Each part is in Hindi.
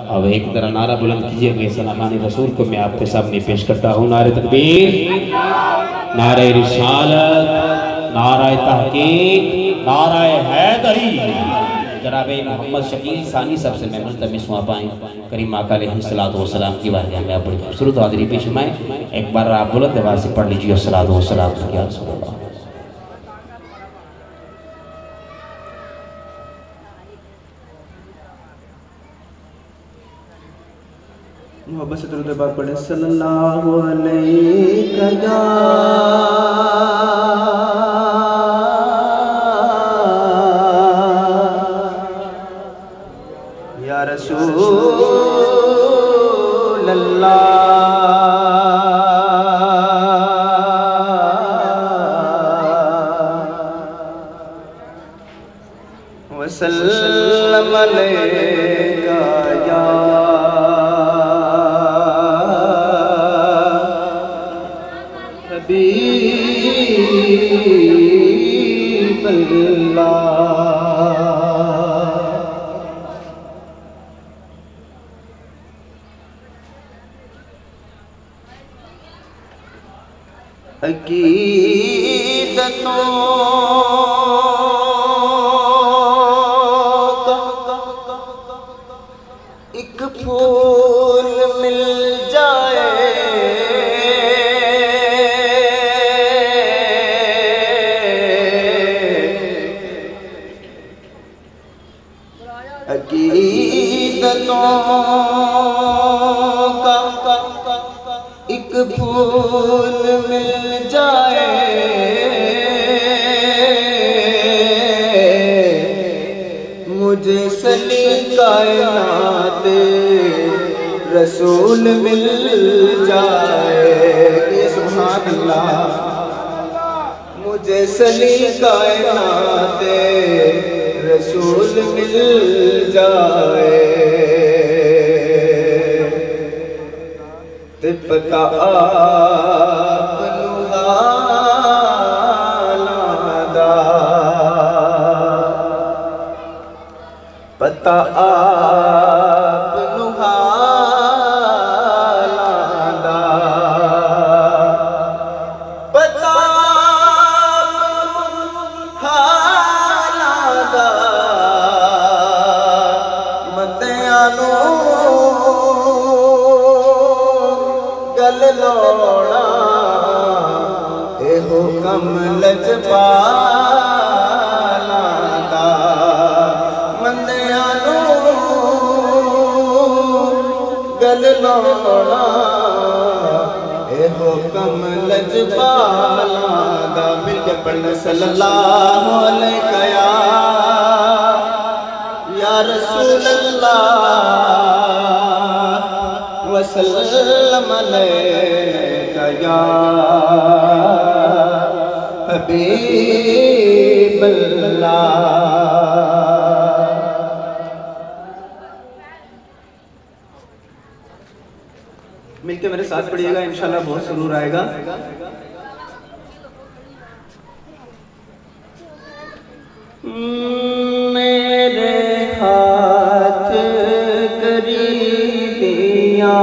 अब एक तरह नारा बुलंद कीजिए सलामानी रसूल को मैं आपके सामने पेश करता हूँ। नारे तकबीर, नारे रिसालत, नारा तहकीक, नारा हैदरी। जनाब मोहम्मद शकील सानी सबसे मैं मुल्तमिस हुआ पाएँ करीम आका अलैहिस्सलातु वस्सलाम की बारगाह में आप बड़ी खूबसूरत हाज़िरी पेश फरमाएं। एक बार आप बुलंद आवाज़ से पढ़ लीजिए अस्सलातु वस्सलाम या रसूल अल्लाह। मोहब्बत से दुरूद पाक पढ़े सल्लल्लाहु अलैहि या रसूल अल्लाह वसल्लम अलैका या अकीदतों एक फूल मिल जाए अकीदतों का एक फूल मिल जाए मुझे सलीकायनात रसूल मिल जाए। सुभान अल्लाह। मुझे सलीकायनात रसूल मिल जाए ते पता आप दा पता आप दा पता दा मतियानो गल लौड़ा एहो कम लजपाला दा मंदियानो गल लौड़ा एहो कम लजपाला दा। मिल के पढ़ना सल्लल्लाहु अलैहि या रसूल अल्लाह वसल्लम अलैका या हबीब अल्लाह। मिलके मेरे साथ पढ़िएगा, इंशाल्लाह बहुत सुरूर आएगा। मेरे हाथ करीबियां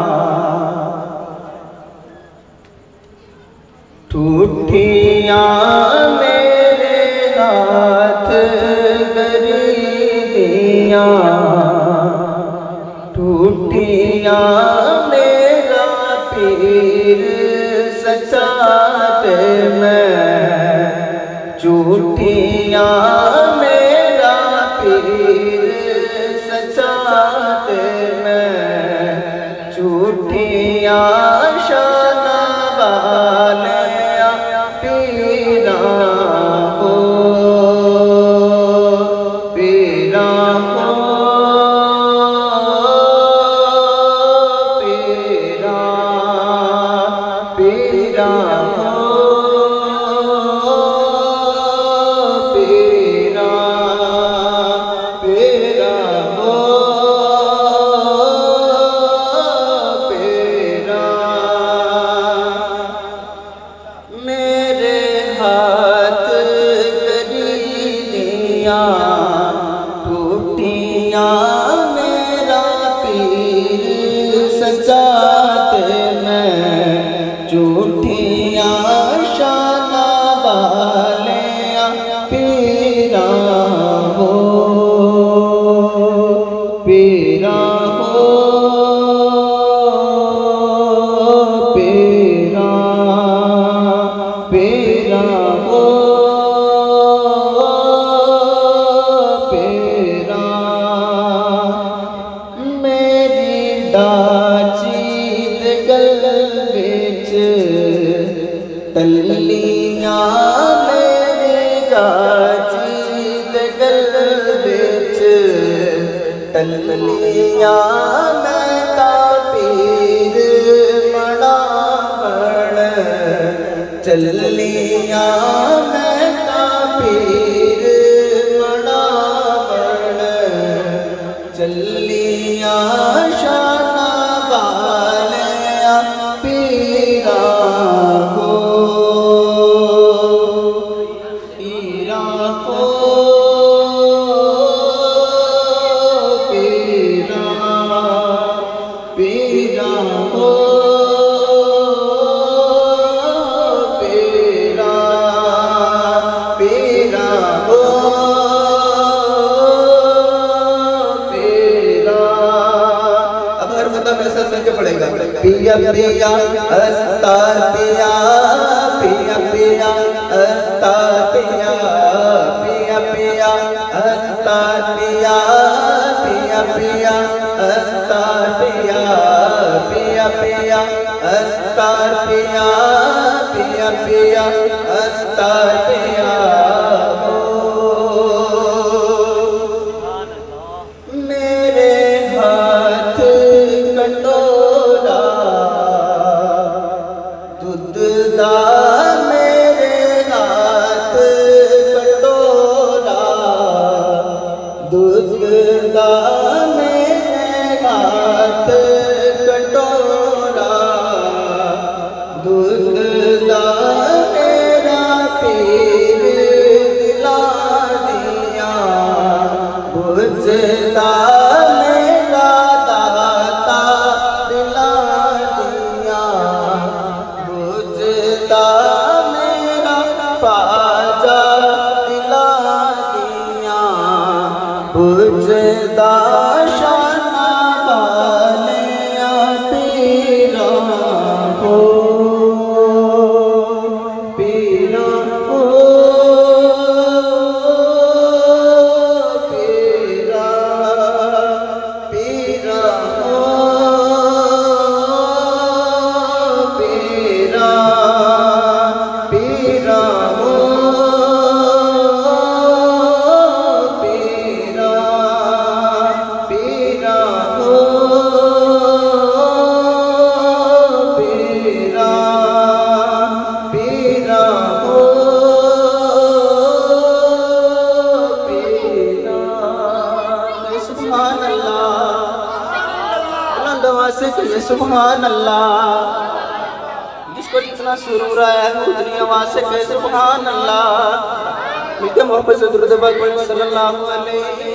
ठूठियां मेरे हाथ करीबियां ठूठियां मेरा पीर सचाते मैं झूठियां मेरा पीर सचाते मैं झूठियां शाना वाले पीरा हो पीरा हो पीरा पीरा हो पीरा पीरा हो पेरा हो पेरा पेरा हो पेरा मेरी डाची दे गल विच तलियां मेरी डाची दे गल विच तलियां मैं ता पीर मनावण चलियां मैं ता पीर मनावण चलियां शाना वालिया पीरा हो पीरा हो पीरा पीरा हो पीरा पीरा हो पीरा। अब हर बंदा मेरे साथ मिलकर पढ़ेगा। पिया पिया अतार पिया पिया पिया अतार पिया पिया पिया अतार पिया पिया पिया अतार पिया पिया पिया अतार पिया पिया पिया अतार पिया हो मेरे हाथ कटोरा दूध दा मेरे हाथ कटोरा दूध दा मेरे हाथ कटोरा दूध दा मेरा पीर दिला दिया बुझदा मेरा दाता दिला दिया बुझदा मेरा पाजा दिला दिया बुझदा शाना वालिया पीरा हो पीरा हो पीरा पीरा हो पीरा पीरा हो पीरा पीरा हो पीरा पीरा हो पीरा। सुभान अल्लाह दवा से कहिए सुभान अल्लाह। जिसको जितना सुरूर आया है उतनी आवाज से कहे सुभान अल्लाह। मिलके मोहब्बत से दुरूद पाक पढ़ें सल्लल्लाहु अलैहि वसल्लम।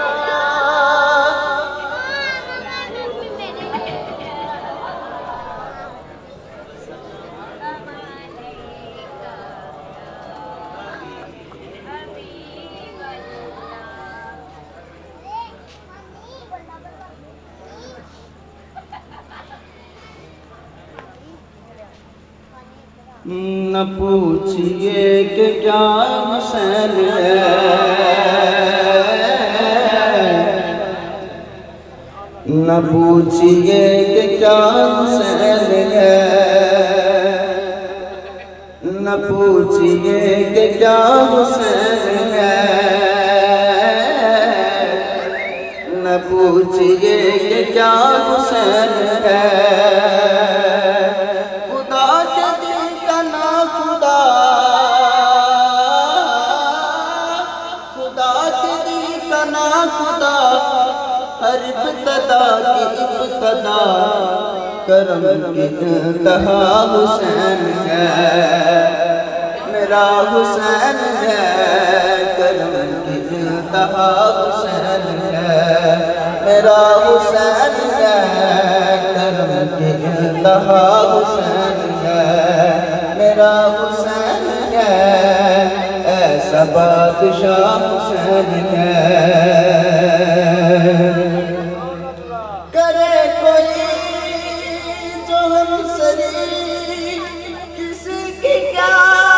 न पूछिए कि क्या हुसैन है न पूछिए कि क्या हुसैन है न पूछिए कि क्या हुसैन है न पूछिए कि क्या हुसैन है हर इब्तदा की इब्तदा करम की इंतहा हुसैन है मेरा हुसैन है करम की इंतहा हुसैन है मेरा हुसैन है करम की इंतहा हुसैन है मेरा हुसैन है ऐसा बादशाह हुसैन है। हमसरी किसी की क्या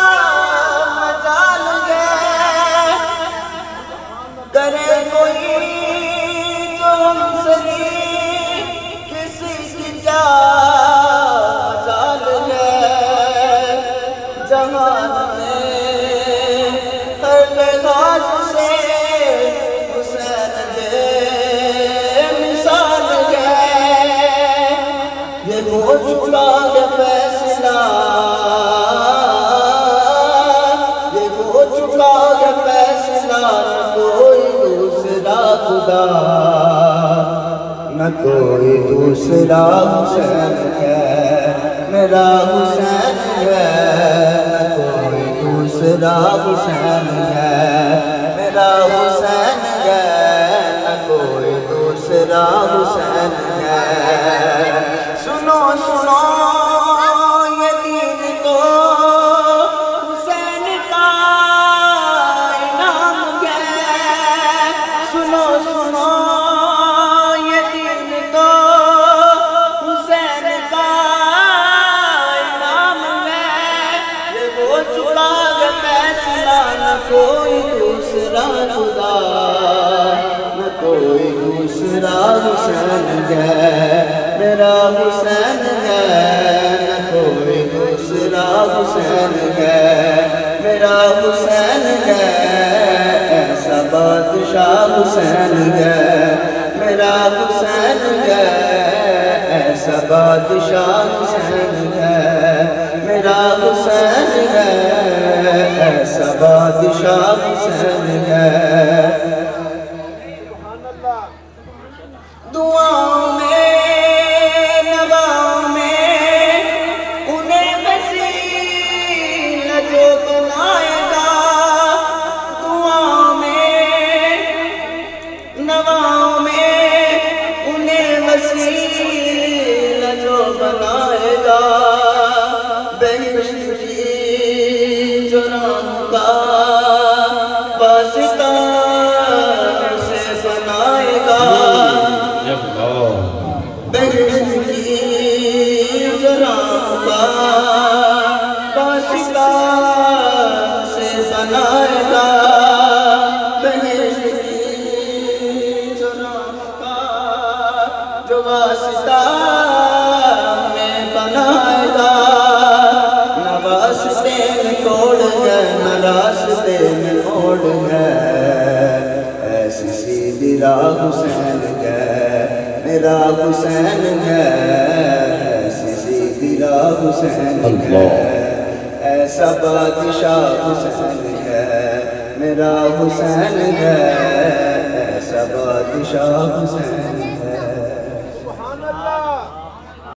मजाल है, करे कोई जो हमसरी किसी की क्या मजाल है। जहान में हर लिहाज से हुसैन दे मिसाल है। ये हो चुका है फैसला, ये हो चुका है फैसला, न कोई दूसरा खुदा, न कोई दूसरा हुसैन है, मेरा हुसैन है। न कोई दूसरा हुसैन है, मेरा हुसैन है। न कोई दूसरा हुसैन है। सुनो सुनो ये दीन को हुसैन का इनाम है। सुनो सुनो ये दीन को हुसैन का इनाम है। ये वो चुका है फैसला, न कोई दूसरा खुदा, न कोई दूसरा हुसैन है, मेरा हुसैन है। न कोई दूसरा हुसैन है, मेरा हुसैन है। ऐसा बादशाह हुसैन है, मेरा हुसैन है। ऐसा बादशाह हुसैन है, मेरा हुसैन है। ऐसा बादशाह हुसैन है। दुआओं में नवाओं में उन्हें वसीला जो बनाएगा। दुआओं में नवाओं में उन्हें वसीला जो बनाएगा। बहिश्त की जो राह वास्ता से बनाएगा। बहिश्त की जो राह वास्ता से बनाएगा। बहिश्त की जो राह जो वास्ता में बनाएगा। न वास्ते में कोड़ है, न रास्ते में मोड़ है। ऐसी सीधी राह हुसैन है, मेरा हुसैन है। ऐसी सीधी राह हुसैन है। ऐसा बादशाह हुसैन है, मेरा हुसैन है। ऐसा बादशाह हुसैन